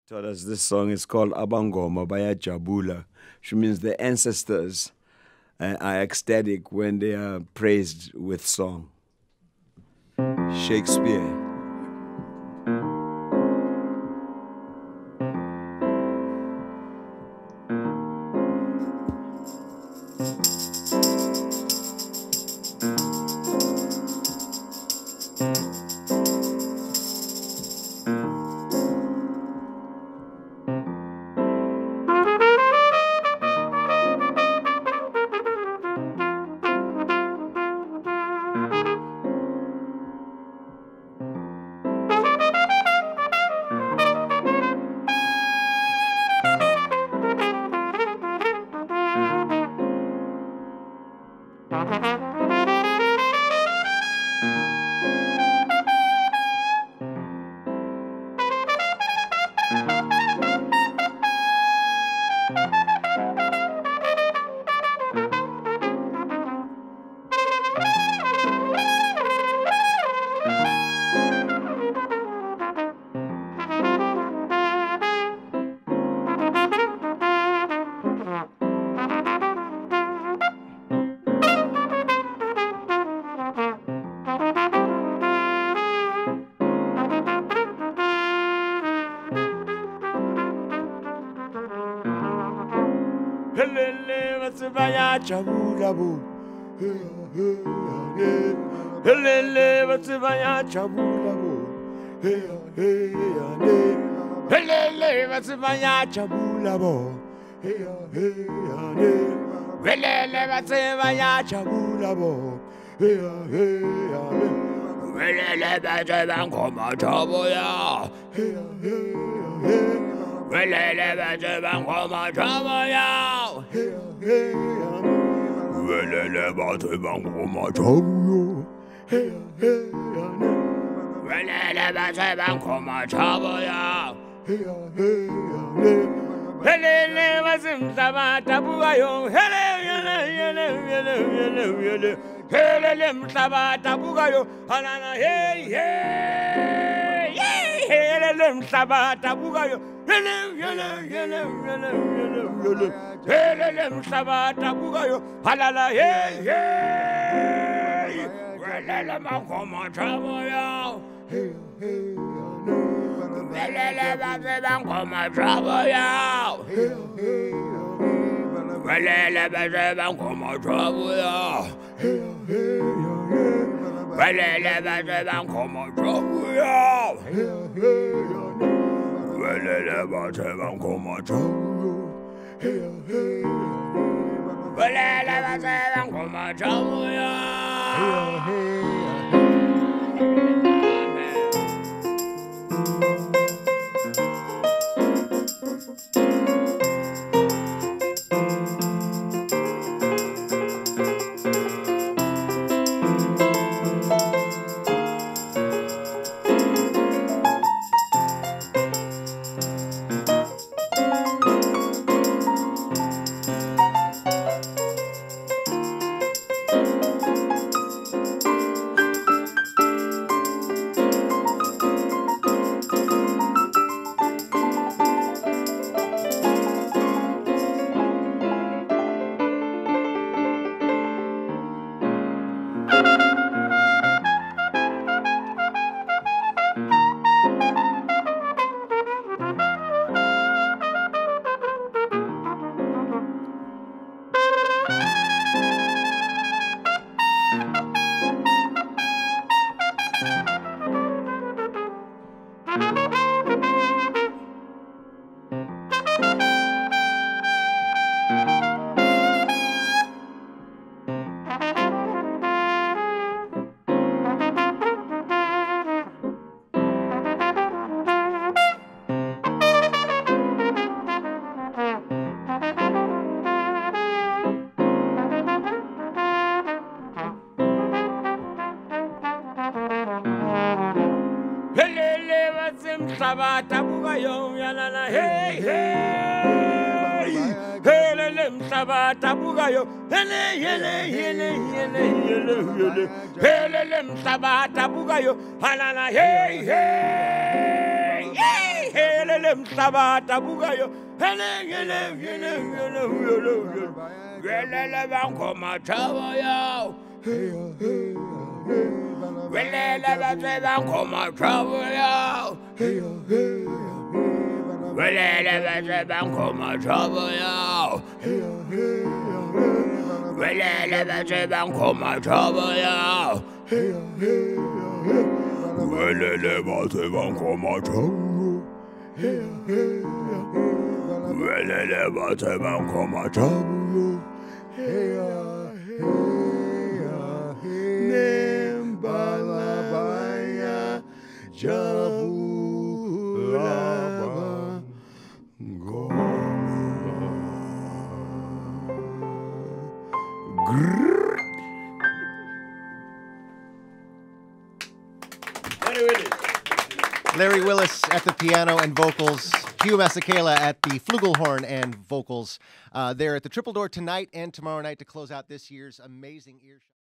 taught us this song is called Abangoma by Jabula, which means the ancestors are ecstatic when they are praised with song. Shakespeare. Chabula bo, helele vatsivaya chabula bo, helele vatsivaya chabula bo, helele vatsivaya chabula bo, helele vatsivaya koma chaboya, helele vatsivaya koma chaboya. Welele bate bangoma chabuyo, welele bate bangoma chabuya, welele bazimtaba tabugayo, helele mtaba tabugayo, alana hey hey hey, helele mtaba tabugayo, helele mtaba tabugayo, alala hey hey, welele makoma chabuya, welele bate bangoma chabuya, welele bate bangoma chabuya, welele bate bangoma chabuya, welele bate bangoma chabuya, welele bate bangoma chabuya. Hey, hey, helele msabata bugayo, helele msabata bugayo, halala hey, hey, hey, helele mhlabata bukayo welele bangoma chaba yawo welele bathe bangoma chaba yawo welele bathe bangoma chaba yawo welele bathe bangoma chaba yawo welele bathe bangoma chaba welele bathe bangoma chaba nembalabaya jabulaba ngoma. Larry Willis at the piano and vocals, Hugh Masekela at the flugelhorn and vocals. They're at the Triple Door tonight and tomorrow night to close out this year's amazing earshot.